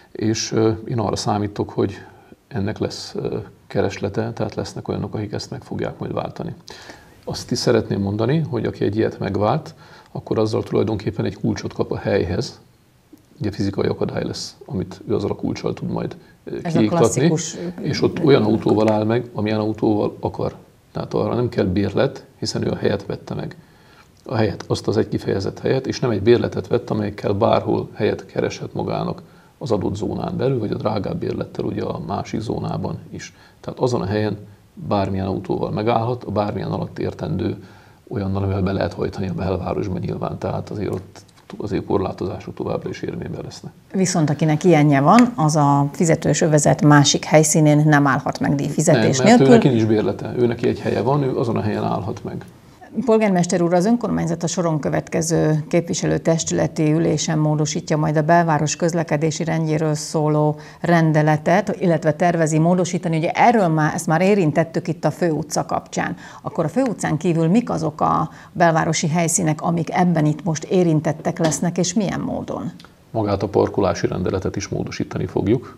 és én arra számítok, hogy ennek lesz kereslete, tehát lesznek olyanok, akik ezt meg fogják majd váltani. Azt is szeretném mondani, hogy aki egy ilyet megvált, akkor azzal tulajdonképpen egy kulcsot kap a helyhez. Ugye fizikai akadály lesz, amit ő azzal a kulccsal tud majd kiiktatni, és ott olyan autóval áll meg, amilyen autóval akar. Tehát arra nem kell bérlet, hiszen ő a helyet vette meg. A helyet, azt az egy kifejezett helyet, és nem egy bérletet vett, amelyekkel bárhol helyet kereshet magának az adott zónán belül, vagy a drágább bérlettel ugye a másik zónában is. Tehát azon a helyen bármilyen autóval megállhat, a bármilyen alatt értendő olyannal, amivel be lehet hajtani a belvárosban nyilván, tehát azért ott azért korlátozások továbbra is érvényben lesznek. Viszont akinek ilyenje van, az a fizetős övezet másik helyszínén nem állhat meg díjfizetés nem, nélkül. Mert ő neki nincs bérlete, ő neki egy helye van, ő azon a helyen állhat meg. Polgármester úr, az önkormányzat a soron következő képviselőtestületi ülésen módosítja majd a belváros közlekedési rendjéről szóló rendeletet, illetve tervezi módosítani. Ugye erről már, ezt már érintettük itt a főutca kapcsán. Akkor a főutcán kívül mik azok a belvárosi helyszínek, amik ebben itt most érintettek lesznek, és milyen módon? Magát a parkolási rendeletet is módosítani fogjuk.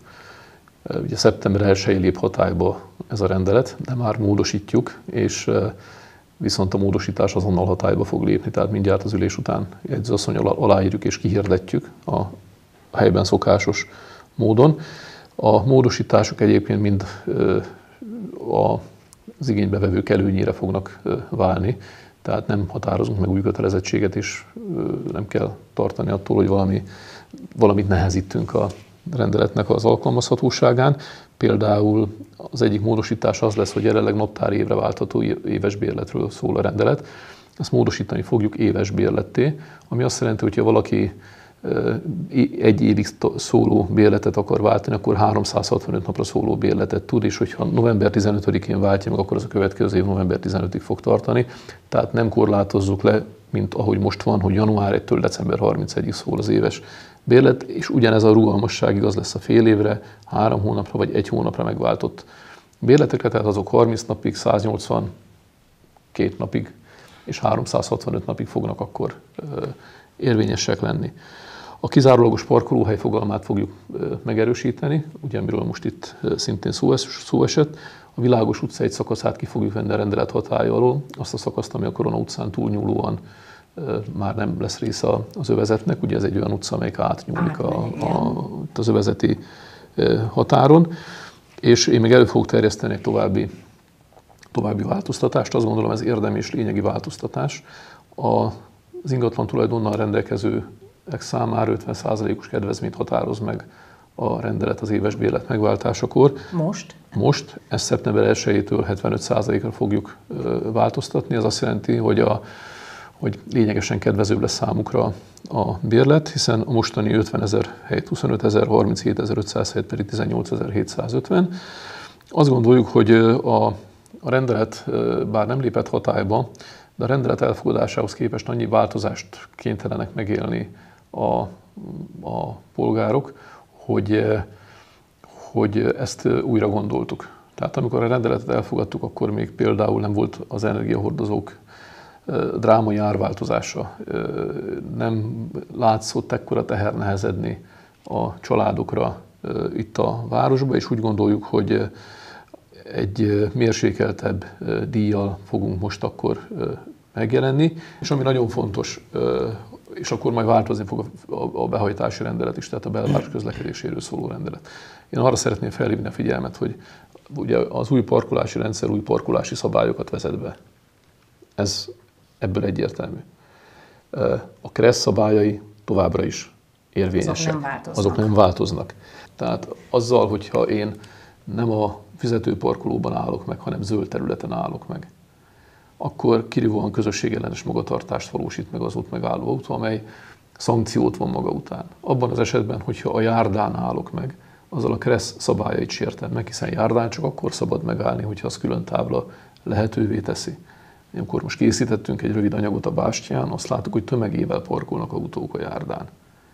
Ugye szeptember elsején lép hatályba ez a rendelet, de már módosítjuk, és viszont a módosítás azonnal hatályba fog lépni, tehát mindjárt az ülés után jegyzőasszonnyal aláírjuk és kihirdetjük a helyben szokásos módon. A módosítások egyébként mind az igénybevevők előnyére fognak válni, tehát nem határozunk meg új kötelezettséget, és nem kell tartani attól, hogy valami, valamit nehezítünk a rendeletnek az alkalmazhatóságán. Például az egyik módosítás az lesz, hogy jelenleg naptári évre váltható éves bérletről szól a rendelet. Ezt módosítani fogjuk éves bérletté, ami azt jelenti, hogy ha valaki egy évig szóló bérletet akar váltani, akkor háromszázhatvanöt napra szóló bérletet tud, és hogyha november tizenötödikén váltja meg, akkor az a következő év november tizenötödikéig fog tartani. Tehát nem korlátozzuk le, mint ahogy most van, hogy január elsejétől december harmincadikáig szól az éves bérlet, és ugyanez a rugalmasság igaz lesz a fél évre, három hónapra vagy egy hónapra megváltott bérletekre, tehát azok harminc napig, száznyolcvankét napig és háromszázhatvanöt napig fognak akkor érvényesek lenni. A kizárólagos parkolóhely fogalmát fogjuk megerősíteni, ugye amiről most itt szintén szó esett. A Világos utca egy szakaszát ki fogjuk venni a rendelet hatálya alól, azt a szakaszt, ami a Korona utcán túlnyúlóan már nem lesz része az övezetnek, ugye ez egy olyan utca, amelyik átnyúlik a, a, az övezeti határon, és én még elő fogok terjeszteni egy további, további változtatást, azt gondolom ez érdemi és lényegi változtatás. Az ingatlan tulajdonnal rendelkezőek számára ötven százalékos kedvezményt határoz meg a rendelet az éves bérlet megváltásakor. Most? Most, ezt szeptember elsejétől hetvenöt százalékra fogjuk változtatni. Ez azt jelenti, hogy, a, hogy lényegesen kedvezőbb lesz számukra a bérlet, hiszen a mostani ötvenezer helyett huszonöt ezer, harminchét ezer ötszáz helyett pedig tizennyolc ezer hétszázötven. Azt gondoljuk, hogy a, a rendelet bár nem lépett hatályba, de a rendelet elfogadásához képest annyi változást kénytelenek megélni a, a polgárok, hogy, hogy ezt újra gondoltuk. Tehát amikor a rendeletet elfogadtuk, akkor még például nem volt az energiahordozók drámai árváltozása. Nem látszott ekkora teher nehezedni a családokra itt a városban, és úgy gondoljuk, hogy egy mérsékeltebb díjjal fogunk most akkor megjelenni, és ami nagyon fontos, és akkor majd változni fog a behajtási rendelet is, tehát a belváros közlekedéséről szóló rendelet. Én arra szeretném felhívni a figyelmet, hogy ugye az új parkolási rendszer új parkolási szabályokat vezet be. Ez ebből egyértelmű. A KRESZ szabályai továbbra is érvényesek. Azok nem változnak. Azok nem változnak. Tehát azzal, hogyha én nem a fizetőparkolóban állok meg, hanem zöld területen állok meg, akkor kirívóan közösségellenes magatartást valósít meg az ott megálló autó, amely szankciót von maga után. Abban az esetben, hogyha a járdán állok meg, azzal a KRESZ szabályait sértem meg, hiszen járdán csak akkor szabad megállni, hogyha az külön tábla lehetővé teszi. Amikor most készítettünk egy rövid anyagot a bástyán, azt láttuk, hogy tömegével parkolnak autók a járdán.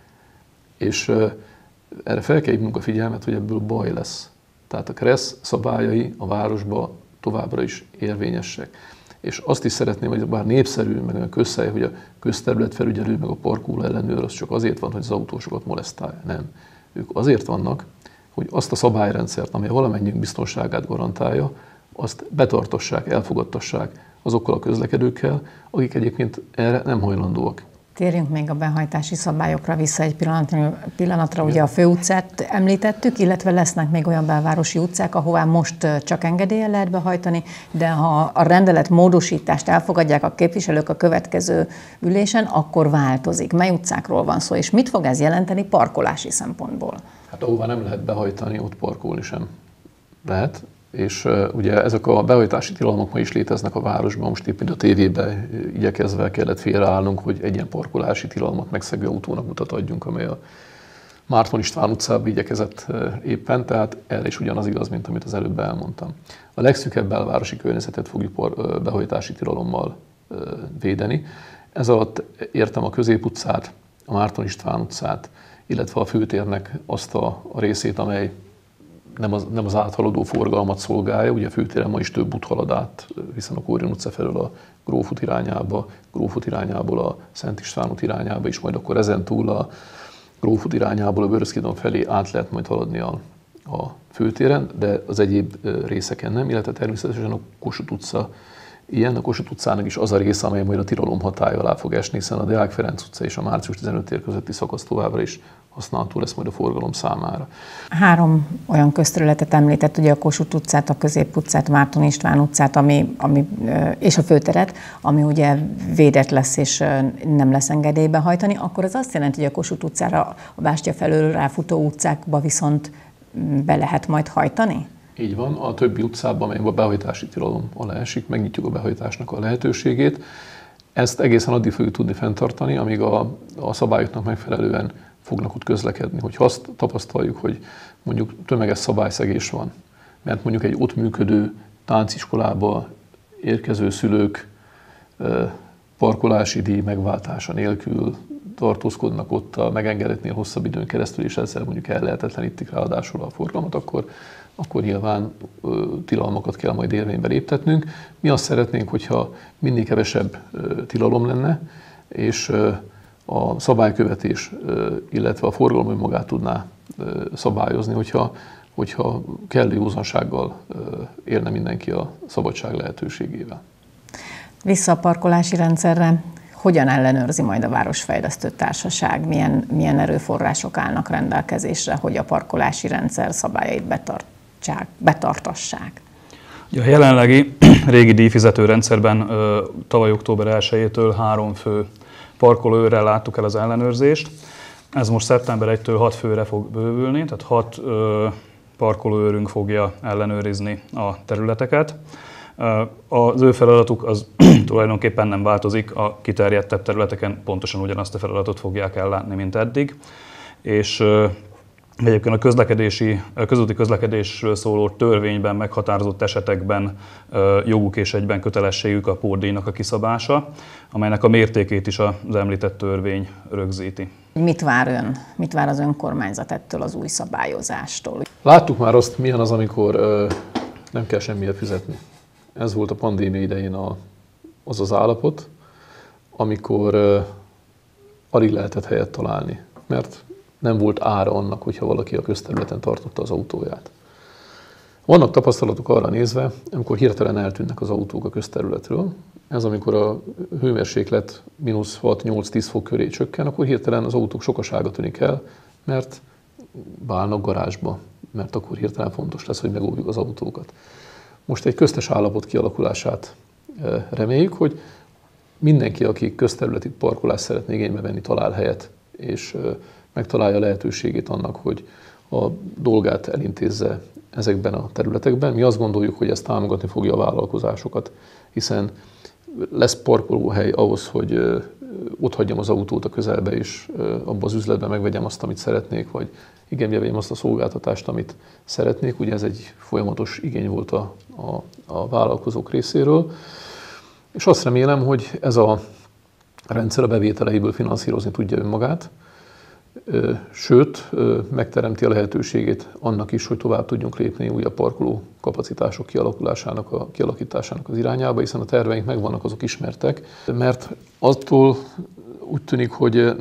És erre fel kell hívnunk a figyelmet, hogy ebből baj lesz. Tehát a KRESZ szabályai a városban továbbra is érvényesek. És azt is szeretném, hogy bár népszerű, meg a közhely, hogy a közterületfelügyelő, meg a parkoló ellenőr, az csak azért van, hogy az autósokat molesztálja. Nem. Ők azért vannak, hogy azt a szabályrendszert, amely valamennyiünk biztonságát garantálja, azt betartassák, elfogadtassák azokkal a közlekedőkkel, akik egyébként erre nem hajlandóak. Térjünk még a behajtási szabályokra vissza egy pillanatra. pillanatra. Ugye a főutcát említettük, illetve lesznek még olyan belvárosi utcák, ahová most csak engedéllyel lehet behajtani, de ha a rendelet módosítást elfogadják a képviselők a következő ülésen, akkor változik. Mely utcákról van szó, és mit fog ez jelenteni parkolási szempontból? Hát ahová nem lehet behajtani, ott parkolni sem lehet. És uh, ugye ezek a behajtási tilalmak ma is léteznek a városban, most éppen a tévében igyekezve kellett félreállnunk, hogy egy ilyen parkolási tilalmat megszegő autónak mutat adjunk, amely a Márton István utcában igyekezett uh, éppen, tehát erre is ugyanaz igaz, mint amit az előbb elmondtam. A legszűkebb belvárosi környezetet fogjuk por, uh, behajtási tilalommal uh, védeni. Ez alatt értem a Középutcát, a Márton István utcát, illetve a főtérnek azt a, a részét, amely Nem az, nem az áthaladó forgalmat szolgálja, ugye a főtéren ma is több út halad át, hiszen a Kórén utca felől a Grófút irányába, Grófút irányából a Szent István út irányába, és majd akkor ezentúl a Grófút irányából a Vöröszkidon felé át lehet majd haladni a, a főtéren, de az egyéb részeken nem, illetve természetesen a Kossuth utca ilyen. A Kossuth utcának is az a része, amely majd a tilalom hatálya alá fog esni, hiszen a Deák Ferenc utca és a március tizenötödike tér közötti szakasz továbbra is használható lesz majd a forgalom számára. Három olyan közterületet említett, ugye a Kossuth utcát, a Középutcát, Márton István utcát, ami, ami, és a főteret, ami ugye védett lesz és nem lesz engedélybe hajtani, akkor az azt jelenti, hogy a Kossuth utcára, a Bástya felől ráfutó utcákba viszont be lehet majd hajtani? Így van, a többi utcában, amelyben a behajtási tilalom alá esik, megnyitjuk a behajtásnak a lehetőségét. Ezt egészen addig fogjuk tudni fenntartani, amíg a, a szabályoknak megfelelően fognak ott közlekedni. Hogyha azt tapasztaljuk, hogy mondjuk tömeges szabályszegés van, mert mondjuk egy ott működő tánciskolába érkező szülők parkolási díj megváltása nélkül tartózkodnak ott a megengedetnél hosszabb időn keresztül, és ezzel mondjuk ellehetetlenítik ráadásul a forgalmat, akkor, akkor nyilván ö, tilalmakat kell majd érvénybe léptetnünk. Mi azt szeretnénk, hogyha minél kevesebb ö, tilalom lenne, és ö, a szabálykövetés, ö, illetve a forgalom önmagát tudná ö, szabályozni, hogyha, hogyha kellő józansággal ö, élne mindenki a szabadság lehetőségével. Vissza a parkolási rendszerre. Hogyan ellenőrzi majd a Városfejlesztő Társaság, milyen, milyen erőforrások állnak rendelkezésre, hogy a parkolási rendszer szabályait betartsák, betartassák? A jelenlegi régi díjfizető rendszerben tavaly október elsejétől három fő parkolóőrrel láttuk el az ellenőrzést. Ez most szeptember elsejétől hat főre fog bővülni, tehát hat parkolóőrünk fogja ellenőrizni a területeket. Az ő feladatuk az tulajdonképpen nem változik, a kiterjedtebb területeken pontosan ugyanazt a feladatot fogják ellátni, mint eddig. És egyébként a, közlekedési, a közúti közlekedésről szóló törvényben meghatározott esetekben joguk és egyben kötelességük a pótdíjnak a kiszabása, amelynek a mértékét is az említett törvény rögzíti. Mit vár ön? Mit vár az önkormányzat ettől az új szabályozástól? Láttuk már azt, milyen az, amikor nem kell semmiért fizetni. Ez volt a pandémia idején a, az az állapot, amikor uh, alig lehetett helyet találni, mert nem volt ára annak, hogyha valaki a közterületen tartotta az autóját. Vannak tapasztalatok arra nézve, amikor hirtelen eltűnnek az autók a közterületről. Ez amikor a hőmérséklet mínusz hat-nyolc-tíz fok köré csökken, akkor hirtelen az autók sokasága tűnik el, mert beállnak garázsba, mert akkor hirtelen fontos lesz, hogy megóvjuk az autókat. Most egy köztes állapot kialakulását reméljük, hogy mindenki, aki közterületi parkolást szeretné igénybe venni, talál helyet, és megtalálja lehetőségét annak, hogy a dolgát elintézze ezekben a területekben. Mi azt gondoljuk, hogy ez támogatni fogja a vállalkozásokat, hiszen lesz parkolóhely ahhoz, hogy ott hagyjam az autót a közelbe, és abban az üzletben megvegyem azt, amit szeretnék, vagy igénybe vegyem azt a szolgáltatást, amit szeretnék. Ugye ez egy folyamatos igény volt a, a, a vállalkozók részéről. És azt remélem, hogy ez a rendszer a bevételeiből finanszírozni tudja önmagát, sőt, megteremti a lehetőségét annak is, hogy tovább tudjunk lépni újabb parkoló kapacitások kialakulásának, a, kialakításának az irányába, hiszen a terveink megvannak, azok ismertek, mert attól úgy tűnik, hogy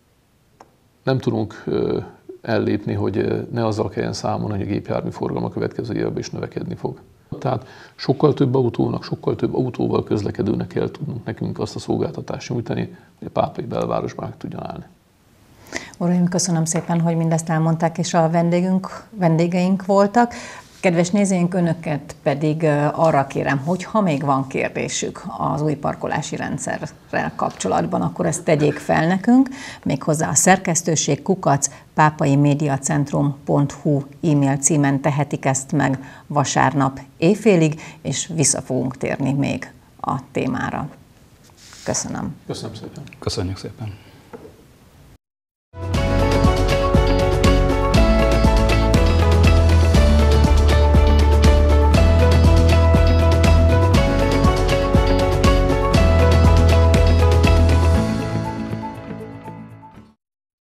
nem tudunk ellépni, hogy ne azzal kelljen számolni, hogy a gépjármű forgalma a következő évben is növekedni fog. Tehát sokkal több autónak, sokkal több autóval közlekedőnek kell tudnunk nekünk azt a szolgáltatást nyújtani, hogy a Pápai belvárosban meg tudjon állni. Uraim, köszönöm szépen, hogy mindezt elmondták, és a vendégünk, vendégeink voltak. Kedves nézőink, önöket pedig arra kérem, hogy ha még van kérdésük az új parkolási rendszerrel kapcsolatban, akkor ezt tegyék fel nekünk, méghozzá a szerkesztőség kukac pápaimediacentrum pont hu e-mail címen tehetik ezt meg vasárnap éjfélig, és vissza fogunk térni még a témára. Köszönöm. Köszönöm szépen. Köszönjük szépen.